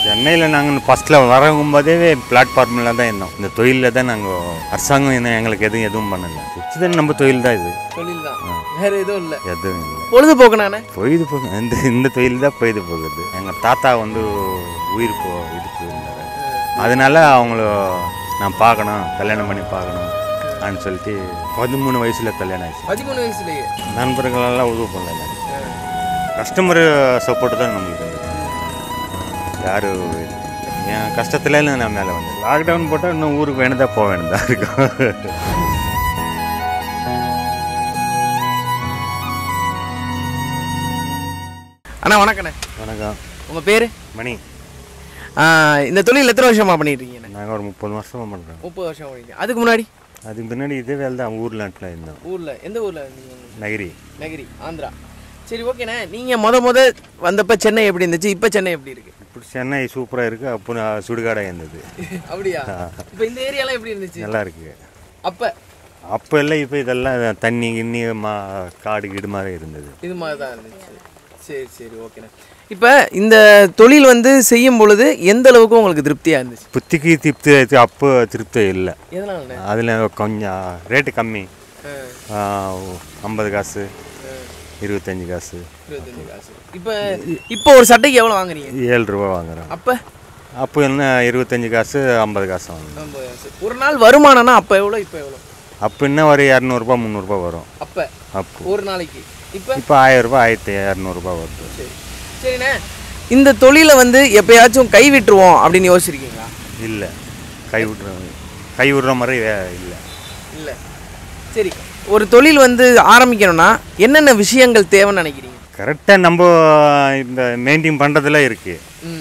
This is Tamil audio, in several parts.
சென்னையில் நாங்கள் ஃபஸ்ட்டில் வரங்கும்போதே பிளாட்ஃபார்மில் தான் இருந்தோம். இந்த தொழிலில் தான் நாங்கள் அரசாங்கம் எங்களுக்கு எதுவும் பண்ணலை. உச்சிதான் நம்ம தொழில் தான் இது. தொழில் தான், வேற எதுவும் இல்லை. எதுவும் இல்லை. பொழுதுபோக்கு நானே பொழுதுபோக்கு இந்த தொழில் தான் பொழுதுபோக்குது. எங்கள் தாத்தா உயிர் இதுக்கு இருந்தார். அதனால அவங்கள நான் பார்க்கணும், கல்யாணம் பண்ணி பார்க்கணும் அப்படின்னு சொல்லிட்டு 13 வயசில் கல்யாணம் ஆயிடுச்சு. 13 வயசுலேயே நண்பர்களெல்லாம் உதவி பண்ணல. கஸ்டமர் சப்போர்ட்டு தான் நம்மளுக்கு. யாரும் என் கஷ்டத்துல நான் மேலே வந்து லாக்டவுன் போட்டால் இன்னும் ஊருக்கு வேணுதான் போக வேணுதான் இருக்கும். அண்ணா வணக்கண்ணே. வணக்கம். உங்கள் பேர்? மணி. இந்த தொழில் எத்தனை வருஷமாக பண்ணிட்டு இருக்கீங்க? நாங்கள் ஒரு 30 வருஷமாக பண்ணுறோம். 30 வருஷம் பண்ணிட்டீங்க. அதுக்கு முன்னாடி? அதுக்கு முன்னாடி இதே வேலை தான். ஊர் நாட்டில் இருந்தோம். ஊரில் எந்த ஊரில் இருந்தீங்க? நகரி, ஆந்திரா. சரி, ஓகேண்ணே. நீங்கள் முத வந்தப்போ சென்னை எப்படி இருந்துச்சு, இப்போ சென்னை எப்படி இருக்கு? இப்படி சென்னை சூப்பராக இருக்குது. அப்போ சுடுகாடாக இருந்தது. அப்படியா? இப்போ இந்த ஏரியாலாம் எப்படி இருந்துச்சு? நல்லா இருக்குது. அப்போ இல்லை. இப்போ இதெல்லாம் தண்ணி கிண்ணி காடு கீடு மாதிரி இருந்தது. இது மாதிரி தான் இருந்துச்சு. சரி, ஓகேண்ணே. இப்போ இந்த தொழில் செய்யும் பொழுது எந்த அளவுக்கு உங்களுக்கு திருப்தியாக இருந்துச்சு? புத்திக்கு திருப்தி ஆயிடுச்சு. அப்போ திருப்தி இல்லை. எதனால? அதில் கொஞ்சம் ரேட்டு கம்மி. 50 காசு, 25 காசு. இப்போ ஒரு சட்டைக்கு எவ்வளோ வாங்குறீங்க? 7 ரூபா வாங்குறோம். அப்போ என்ன 25 காசு 50 காசு வாங்குறோம். ஒரு நாள் வருமானம்னா அப்போ எவ்வளோ, இப்போ எவ்வளோ? அப்போ இன்னும் ஒரு 200 300 வரும். அப்போ ஒரு நாளைக்கு இப்போ 1000 ரூபா 1200 வருது. சரிண்ணே. இந்த தொழிலை எப்பயாச்சும் கைவிட்டுருவோம் அப்படின்னு யோசிச்சிருக்கீங்களா? இல்லை, கைவிடுற மாதிரி இல்லை. சரி, ஒரு தொழில் ஆரம்பிக்கணும்னா என்னென்ன விஷயங்கள் தேவைன்னு நினைக்கிறீங்க? கரெக்டாக நம்ம இந்த மெயின்டைன் பண்ணுறதுல இருக்குது.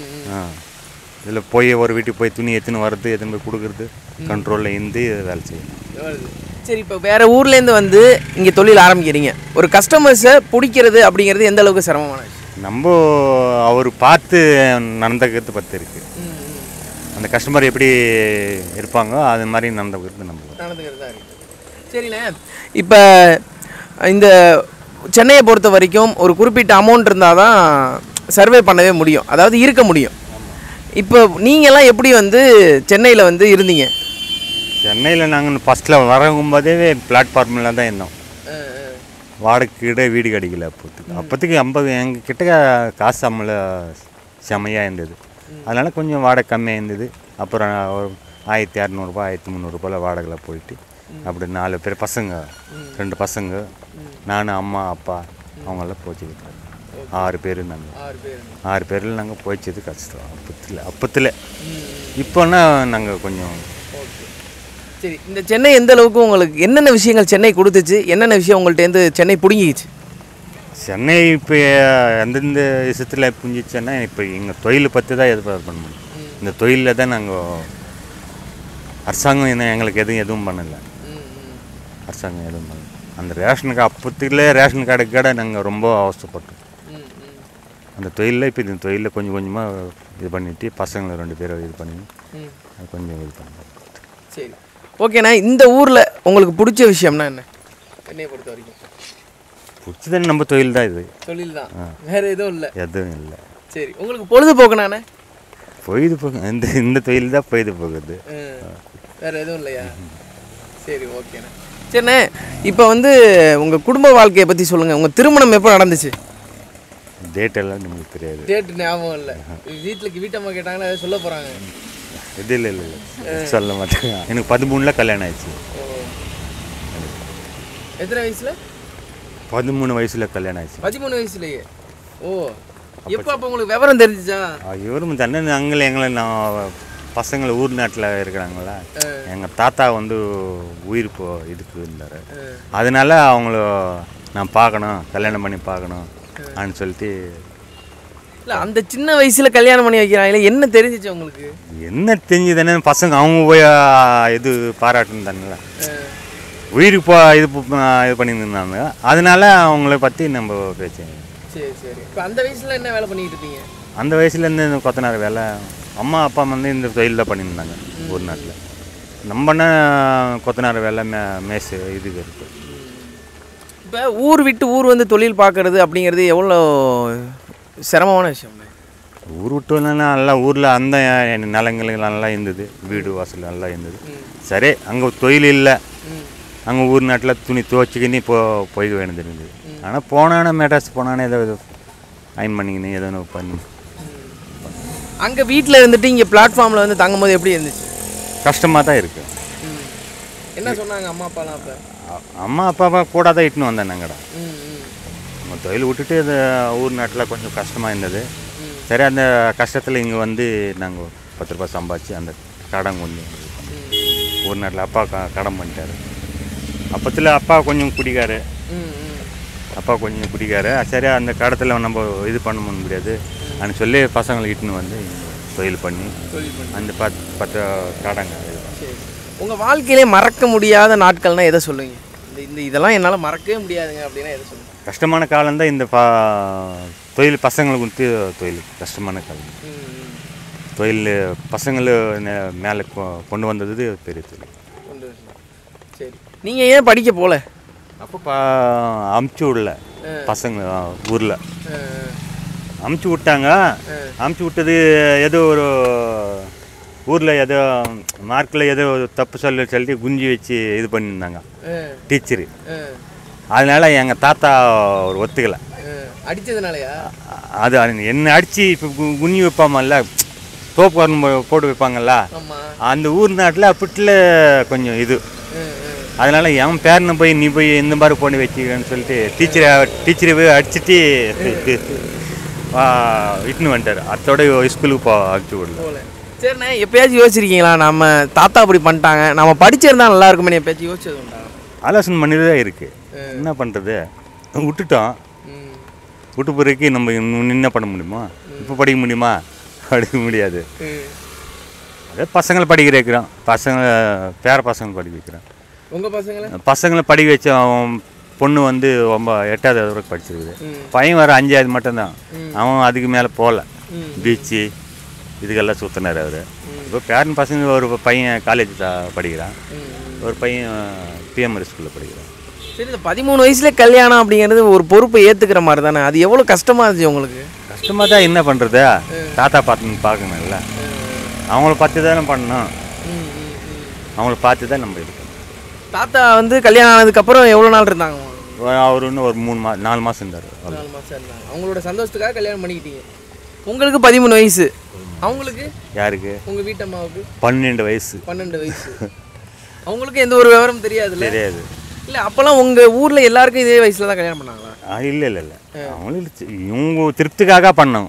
இதில் போய் ஒரு வீட்டுக்கு போய் துணி எடுத்துன்னு வர்றது, எடுத்துன்னு போய் கொடுக்குறது, கண்ட்ரோலில் இருந்து வேலை செய்யணும். சரி, இப்போ வேறு ஊர்லேருந்து இங்கே தொழில் ஆரம்பிக்கிறீங்க. ஒரு கஸ்டமர்ஸை பிடிக்கிறது அப்படிங்கிறது எந்த அளவுக்கு சிரமமான விஷயம்? நம்ம அவர் பார்த்து நடந்துக்கிறது பற்றி இருக்குது. அந்த கஸ்டமர் எப்படி இருப்பாங்களோ அது மாதிரி நடந்துக்கிறது தான் இருக்குது. சரிண்ணே. இப்போ இந்த சென்னையை பொறுத்த வரைக்கும் ஒரு குறிப்பிட்ட அமௌண்ட் இருந்தால் தான் சர்வே பண்ணவே முடியும், அதாவது இருக்க முடியும். இப்போ நீங்கள்லாம் எப்படி சென்னையில் இருந்தீங்க? சென்னையில் நாங்கள் ஃபஸ்ட்டில் வரங்கும்போதே பிளாட்ஃபார்மில் தான் இருந்தோம். வாடகைக்கிட்ட வீடு கிடைக்கல. அப்போத்துக்கு 50 எங்கள் கிட்ட காசு சம்பளம் செம்மையாக இருந்தது. அதனால் கொஞ்சம் வாடகை கம்மியாக இருந்தது. அப்புறம் ஒரு 1200 1300 வாடகையில் போயிட்டு அப்படி 4 பேர் பசங்க, 2 பசங்க, நான், அம்மா, அப்பா அவங்களாம் போச்சுக்கிட்டோம். 6 பேர் நாங்கள். 6 பேரில் நாங்கள் போய்ச்சது கஷ்டம் அப்பத்தில். இப்போன்னா நாங்கள் கொஞ்சம். சரி, இந்த சென்னை எந்த அளவுக்கு உங்களுக்கு என்னென்ன விஷயங்கள் சென்னை கொடுத்துச்சு, என்னென்ன விஷயம் உங்கள்கிட்ட சென்னை பிடுங்கிச்சு? சென்னை இப்போ எந்தெந்த விஷயத்தில் புரிஞ்சிச்சேன்னா, இப்போ எங்கள் தொழிலை பற்றி தான் எதிர்பார்ப்பு பண்ண முடியும். இந்த தொழிலில் தான் நாங்கள் அரசாங்கம் எங்களுக்கு எதுவும் பண்ணலை. அரசாங்கம் எதுவும் பண்ணலை. அந்த ரேஷன் அப்போத்துக்குள்ளே ரேஷன் கார்டுக்காக நாங்கள் ரொம்ப அவசரப்பட்டோம். அந்த தொழிலில் இப்போ இந்த தொழிலில் கொஞ்சம் கொஞ்சமாக இது பண்ணிவிட்டு பசங்களை 2 பேரை இது பண்ணி கொஞ்சம் இது பண்ணோம். சரி, ஓகேண்ணா. இந்த ஊரில் உங்களுக்கு பிடிச்ச விஷயம்னா என்ன? என்னையை பொறுத்த வரைக்கும் பிடிச்சது நம்ம தொழில் தான். இது தொழில் தான், வேறு எதுவும் இல்லை. எதுவும் இல்லை. சரி, உங்களுக்கு பொழுதுபோக்குனாண்ணே? பொழுதுபோக்கு இந்த தொழில் தான் பொழுதுபோக்குது, வேறு எதுவும் இல்லையா? சரி, ஓகேண்ணா. சரிண்ணே. இப்போ உங்கள் குடும்ப வாழ்க்கையை பற்றி சொல்லுங்கள். உங்கள் திருமணம் எப்போ நடந்துச்சு? டேட் எல்லாம் நமக்கு தெரியாது. டேட் ஞாபகம் இல்லை. வீட்டம்மா கேட்டாங்கன்னா அதை சொல்ல போகிறாங்க. இது இல்லை சொல்ல மாட்டேங்க. எனக்கு 13 கல்யாணம் ஆயிடுச்சு. எத்தனை வயசில்? 13 வயசில் கல்யாணம் ஆயிடுச்சு. 13 வயசுலேயே? ஓ, எப்போ அப்போ உங்களுக்கு விவரம் தெரிஞ்சிச்சா? இவரும் தண்ணி எங்களை நான் பசங்களை ஊர் நாட்டில் இருக்கிறாங்களா, எங்கள் தாத்தா உயிர் இதுக்கு இருந்தார். அதனால அவங்கள நான் பார்க்கணும், கல்யாணம் பண்ணி பார்க்கணும் அப்படின்னு சொல்லிட்டு. இல்லை, அந்த சின்ன வயசில் கல்யாணம் பண்ணி வைக்கிறாங்களே, என்ன தெரிஞ்சிச்சு உங்களுக்கு? என்ன தெரிஞ்சுதானே, பசங்க அவங்க போய் இது பாராட்டுன்னு தானே உயிருக்கு இது பண்ணியிருந்தாங்க. அதனால அவங்கள பற்றி நம்ம பேசுங்க. சரி. இப்போ அந்த வயசில் என்ன வேலை பண்ணிக்கிட்டு இருப்பீங்க? அந்த வயசுலேருந்து இந்த கொத்தனார் வேலை, அம்மா அப்பா இந்த தொழில் தான் பண்ணியிருந்தாங்க ஊர் நாட்டில். நம்மன்னா கொத்தனார் வேலை, மேசு இதுக்கு இருக்குது. இப்போ ஊர் விட்டு ஊர் தொழில் பார்க்குறது அப்படிங்கிறது எவ்வளோ சிரமமான விஷயம்? ஊர் விட்டு நல்லா ஊரில் அந்த நிலங்கள் நல்லா இருந்தது, வீடு வாசல் நல்லா இருந்தது. சரி, அங்கே தொழில் இல்லை, அங்கே ஊர் நாட்டில் துணி துவச்சிக்கின்னு போய் வேண்டியது இருந்தது. ஆனால் போனானே மெட்ராஸ் போனானே ஏதோ அயன் பண்ணிக்கின்னு ஏதோ பண்ணி. அங்கே வீட்டில் இருந்துட்டு இங்கே பிளாட்ஃபார்மில் வந்து தங்கும்போது எப்படி இருந்துச்சு? கஷ்டமாக தான் இருக்குது. என்ன சொன்னாங்க அம்மா அப்பாலாம்? அப்போ அம்மா அப்பாவை கூட தான் இட்டுன்னு வந்தேன் நாங்கடா. நம்ம தொழில் விட்டுட்டு அது ஊர் நாட்டில் கொஞ்சம் கஷ்டமாக இருந்தது. சரி, அந்த கஷ்டத்தில் இங்கே வந்து நாங்கள் 10 ரூபா சம்பாதிச்சு அந்த கடன் கொஞ்சம் ஊர் நாட்டில் அப்பா கடன் பண்ணிட்டாரு. அப்பத்தில் அப்பா கொஞ்சம் குடிக்காரு, சரி அந்த கடத்தில் நம்ம இது பண்ண முடியாது அப்படின்னு சொல்லி பசங்களை இட்டுன்னு வந்து தொழில் பண்ணி அந்த 10 கடங்க. உங்கள் வாழ்க்கையிலே மறக்க முடியாத நாட்கள்னால் எதை சொல்லுவீங்க? இந்த இதெல்லாம் என்னால் மறக்கவே முடியாதுங்க அப்படின்னா எதை சொல்லுங்கள்? கஷ்டமான காலம்தான் இந்த தொழில், பசங்களுக்கு வந்து தொழில் கஷ்டமான காலம். தொழில் பசங்களை மேலே கொண்டு வந்தது பெரிய தொழில். சரி, நீங்கள் ஏன் படிக்க போகல? அப்போ அமுச்சு விடல பசங்க, ஊரில் அமுச்சு விட்டாங்க. அமுச்சு விட்டது ஏதோ ஒரு ஊரில் ஏதோ மார்க்கில் ஏதோ தப்பு சொல்லிட்டு குஞ்சு வச்சு இது பண்ணியிருந்தாங்க டீச்சரு. அதனால எங்கள் தாத்தா ஒரு ஒத்துக்கலை. அடித்ததுனாலயா? அது என்ன அடித்து இப்போ குஞ்சு வைப்பாமல்ல, தோப்பு வரணும் போட்டு வைப்பாங்கல்ல, அந்த ஊர் நாட்டில் அப்படில கொஞ்சம் இது. அதனால என் பேரனை போய் நீ போய் இந்த மாதிரி பொண்ணு வச்சுக்கன்னு சொல்லிட்டு டீச்சரை போய் அடிச்சுட்டு இட்டுன்னு வந்துட்டார். அதோட ஸ்கூலுக்கு அடிச்சு விடல. சரிண்ணே, எப்பயாச்சும் யோசிச்சிருக்கீங்களா நம்ம தாத்தா அப்படி பண்ணிட்டாங்க, நம்ம படிச்சிருந்தா நல்லா இருக்குமே எப்பயாச்சும் யோசிச்சது உண்டா? ஆலோசனை பண்ணிட்டு தான் இருக்குது. என்ன பண்ணுறது, விட்டுட்டோம். விட்டு பிறகு நம்ம என்ன பண்ண முடியுமா? இப்போ படிக்க முடியுமா? படிக்க முடியாது. அதே பசங்களை படிக்க வைக்கிறோம், பேர பசங்களை படிக்க வைக்கிறோம். உங்கள் பசங்களை படிக்க வச்ச பொண்ணு வந்து 8வது வரைக்கும் படிச்சிருக்குது. பையன் வர 5வது மட்டும்தான். அவன் அதுக்கு மேலே போகல. பீச்சு இதுக்கெல்லாம் சுற்றினார் அவர். இப்போ பேரன் பசங்க ஒரு பையன் காலேஜ் படிக்கிறான், ஒரு பையன் பிஎம்ஆர் ஸ்கூலில் படிக்கிறான். சரி, இந்த 13 வயசுல கல்யாணம் அப்படிங்கிறது ஒரு பொறுப்பை ஏற்றுக்கிற மாதிரி தானே? அது எவ்வளோ கஷ்டமாக இருந்துச்சு உங்களுக்கு? கஷ்டமாக தான், என்ன பண்ணுறது, தாத்தா பார்க்கணும்ல, அவங்கள பார்த்து தானே பண்ணணும், அவங்கள பார்த்து தான் நம்ம இருக்கணும். தாத்தா வந்து கல்யாணம் ஆனதுக்கப்புறம் எவ்வளோ நாள் இருந்தாங்க? அவர் இன்னும் ஒரு 4 மாதம் இருந்தார். 4 மாதம் இருந்தாங்க. அவங்களோட சந்தோஷத்துக்காக கல்யாணம் பண்ணிக்கிட்டீங்க. உங்களுக்கு 13 வயசு, அவங்களுக்கு? யாருக்கு? உங்கள் வீட்டம்மாவுக்கு 12 வயசு. 12 வயசு. அவங்களுக்கு எந்த ஒரு விவரம் தெரியாது? தெரியாது. இல்லை, அப்போல்லாம் உங்கள் ஊரில் எல்லாருக்கும் இதே வயசில் தான் கல்யாணம் பண்ணாங்களா? இல்லை, அவங்களுக்கு இவங்க திருப்திக்காக பண்ணோம்.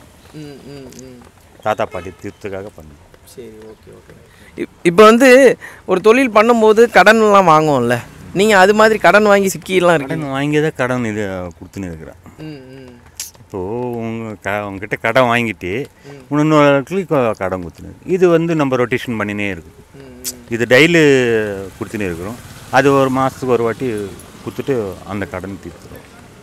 தாத்தா பாட்டி திருப்திக்காக பண்ணோம். சரி, ஓகே. இப்போ வந்து ஒரு தொழில் பண்ணும்போது கடன்லாம் வாங்குவோம்ல, நீங்கள் அது மாதிரி கடன் வாங்கி சிக்கிலாம் இருக்கு? கடன் வாங்கி தான் கடன் இது கொடுத்துன்னு இருக்கிறேன். இப்போது உங்ககிட்ட கடன் வாங்கிட்டு இன்னொரு கடன் கொடுத்துன்னு, இது வந்து நம்ம ரொட்டேஷன் பண்ணினே இருக்கும். இது டெய்லி கொடுத்துனே இருக்கிறோம். அது ஒரு மாதத்துக்கு ஒரு வாட்டி கொடுத்துட்டு அந்த கடன் தீர்த்துடும்.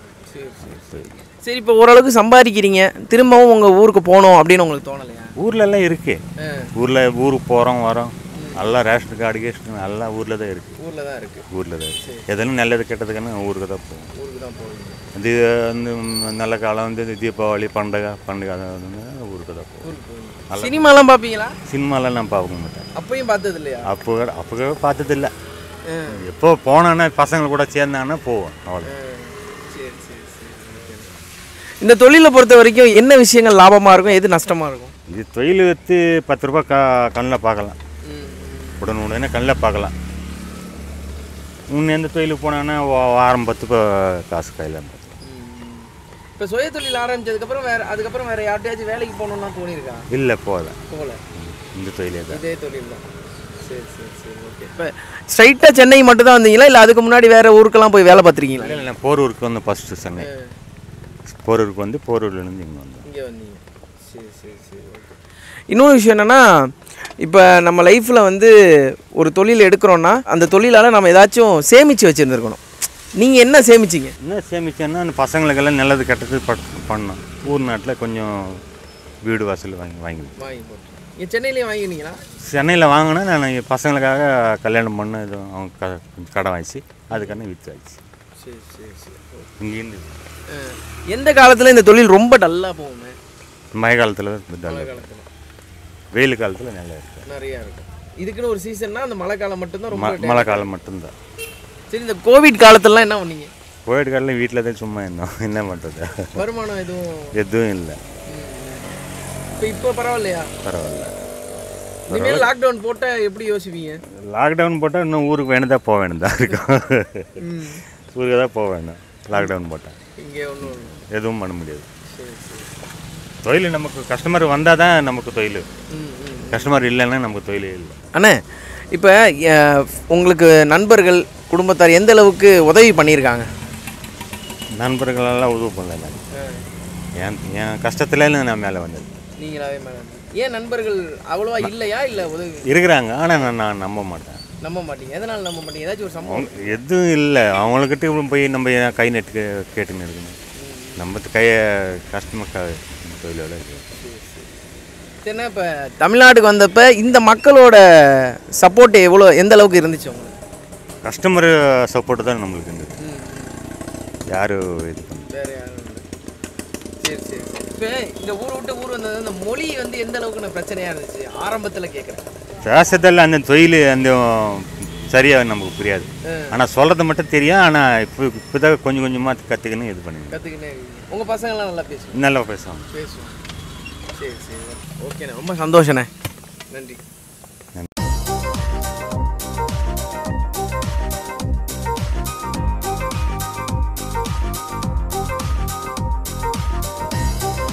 சரி, இப்போ ஓரளவுக்கு சம்பாதிக்கிறீங்க, திரும்பவும் உங்கள் ஊருக்கு போகணும் அப்படின்னு உங்களுக்கு தோணலையா? ஊர்லெல்லாம் இருக்கு. ஊருக்கு போகிறோம் வரோம், எல்லாம் ரேஷன் கார்டு கேஷன் எல்லாம் ஊரில் தான் இருக்குது. ஊரில் தான் இருக்குது. எதனா நல்லது கெட்டதுக்கான ஊருக்கு தான் போகும். இது வந்து நல்ல காலம் வந்து தீபாவளி பண்டிகை ஊருக்கு தான் போகும். சினிமாலாம் பார்ப்பீங்களா? சினிமாலாம் நான் பார்க்க மாட்டேன். அப்பயும் பார்த்தது இல்லையா? அப்போ பார்த்ததில்லை. எப்போ போனான்னா பசங்களை கூட சேர்ந்தாங்கன்னா போவோம், அவ்வளோ. இந்த தொழிலை பொறுத்த வரைக்கும் என்ன விஷயங்கள் லாபமாக இருக்கும், எது நஷ்டமாக இருக்கும்? இது தொழில் விற்று 10 ரூபா கண்ணில் பார்க்கலாம், உடனே கண்ணில் பார்க்கலாம். எந்த தொழிலுக்கு போனான்னா வாரம் 10 காசு கையில். இப்போ சுய தொழில் ஆரம்பிச்சதுக்கப்புறம் வேறு யார்ட்டையாச்சும் வேலைக்கு போகணுன்னா தோணியிருக்கா? இல்லை, போகல. இந்த தொழிலே தான். இதே தொழில் தான். சரி, ஓகே. இப்போ ஸ்ட்ரைட்டாக சென்னை மட்டும் தான் வந்தீங்களா, இல்லை அதுக்கு முன்னாடி வேறு ஊருக்கெல்லாம் போய் வேலை பார்த்துருக்கீங்களா? இல்லை, போரூருக்கு வந்து ஃபஸ்ட்டு சென்னை, போரூருக்கு வந்து போரூர்லேருந்து இங்கே வந்தீங்க. சரி, ஓகே. இன்னொரு விஷயம் என்னென்னா, இப்போ நம்ம லைஃப்பில் வந்து ஒரு தொழில் எடுக்கிறோன்னா அந்த தொழிலால் நம்ம ஏதாச்சும் சேமித்து வச்சுருந்துருக்கணும். நீங்கள் என்ன சேமிச்சிங்க? என்ன சேமிச்சேன்னா, அந்த பசங்களுக்கெல்லாம் நல்லது கெட்டது பண்ணோம். ஊர் நாட்டில் கொஞ்சம் வீடு வாசல் வாங்கி போட்டு சென்னையிலேயே வாங்கினீங்களா? சென்னையில் வாங்கினா நான் பசங்களுக்காக கல்யாணம் பண்ண இது அவங்க கொஞ்சம் கடை வாங்கிச்சு, அதுக்கான விற்று ஆச்சு. சரி. இங்கேருந்து எந்த காலத்தில் இந்த தொழில் ரொம்ப டல்லாக போகுங்க? மழை காலத்தில் டல், மழை காலத்தில் வெயில் காலத்தில் நல்லா இருக்கும். நிறையா இருக்கும். இதுக்குன்னு ஒரு சீசன்னா அந்த மழை காலம் மட்டும்தான் ரொம்ப மழை காலம் மட்டும்தான். சரி, இந்த கோவிட் காலத்துலலாம் என்ன பண்ணீங்க? கோவிட் காலத்தில் வீட்டில் தான் சும்மா இருந்தோம். என்ன பண்ணுறது, வருமானம் எதுவும் இல்லை. இப்போ பரவாயில்லையா? பரவாயில்ல. இனிமேல் லாக்டவுன் போட்டால் எப்படி யோசிப்பீங்க? லாக்டவுன் போட்டால் இன்னும் ஊருக்கு வேணுதான் போக வேணும்தான் இருக்கும். ஊருக்கு தான் போக வேணும். லாக்டவுன் போட்டால் இங்கே ஒன்றும் எதுவும் பண்ண முடியாது. தொழில் நமக்கு கஸ்டமர் வந்தால் தான் நமக்கு தொழில். கஸ்டமர் இல்லைன்னா நமக்கு தொழிலே இல்லை. அண்ணே, இப்போ உங்களுக்கு நண்பர்கள் குடும்பத்தார் எந்த அளவுக்கு உதவி பண்ணியிருக்காங்க? நண்பர்களெல்லாம் உதவி பண்ணல. என் கஷ்டத்துல நான் மேலே வந்தது. நீங்களாவே மேலே ஏன் நண்பர்கள் அவ்வளோவா இல்லையா? இல்லை உதவி இருக்கிறாங்க, ஆனால் நான் நம்ப மாட்டேன். நம்ப மாட்டீங்க? எதனால் நம்ப மாட்டீங்க? ஏதாச்சும் ஒரு சம்பவம்? எதுவும் இல்லை. அவங்கக்கிட்ட போய் நம்ம கை நட்டு கேட்டுன்னு இருக்கணும். நம்ம கையை கஸ்டமர் தொழிலோட இருக்கு. சரிண்ணா, இப்போ தமிழ்நாட்டுக்கு வந்தப்போ இந்த மக்களோட சப்போர்ட் எந்த அளவுக்கு இருந்துச்சு உங்களுக்கு? கஸ்டமர் சப்போர்ட்டு தான் நம்மளுக்கு இருந்தது. யாரும் இது பண்ண வேறு யாரும் இல்லை. சரி சரி. இப்போ இந்த ஊரை விட்டு ஊர் வந்தது அந்த மொழி எந்த அளவுக்கு நான் பிரச்சனையாக இருந்துச்சு ஆரம்பத்தில் கேட்குறேன். பேசுறதெல்லாம் அந்த தொழில் அந்த சரியாக நமக்கு புரியாது. ஆனால் சொல்கிறது மட்டும் தெரியும். ஆனால் இப்போ தான் கொஞ்சம் கொஞ்சமாக கற்றுக்கணும், இது கற்றுக்கினே. உங்கள் பசங்கள்லாம் நல்லா பேசுவோம்? நல்லா பேசுவாங்க. சரி சரி. ஓகேண்ணே, ரொம்ப சந்தோஷண்ணே. நன்றி.